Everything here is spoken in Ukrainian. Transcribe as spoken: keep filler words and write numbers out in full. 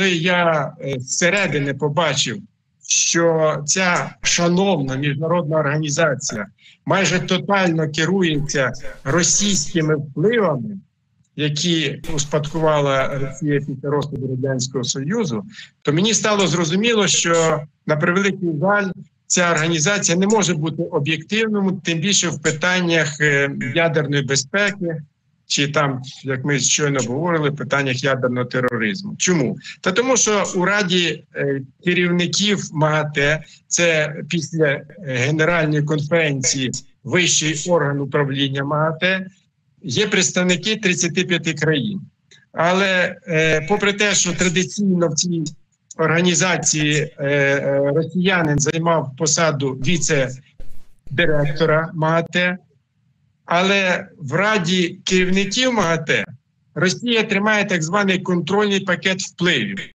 я зсередини побачив, що ця шановна міжнародна організація майже тотально керується російськими впливами, які успадкувала Росія після розпаду Радянського Союзу, то мені стало зрозуміло, що, на превеликий жаль, ця організація не може бути об'єктивною, тим більше в питаннях ядерної безпеки, чи там, як ми щойно говорили, в питаннях ядерного тероризму. Чому? Та тому, що у Раді керівників МАГАТЕ, це після Генеральної конференції вищий орган управління МАГАТЕ, є представники тридцяти п'яти країн. Але е, попри те, що традиційно в цій організації е, е, росіянин займав посаду віце-директора МАГАТЕ, але в Раді керівників МАГАТЕ Росія тримає так званий контрольний пакет впливів.